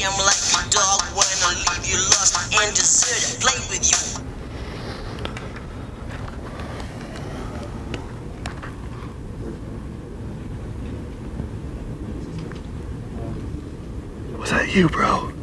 am like a dog when I leave you lost and deserted. Play with you. Was that you, bro?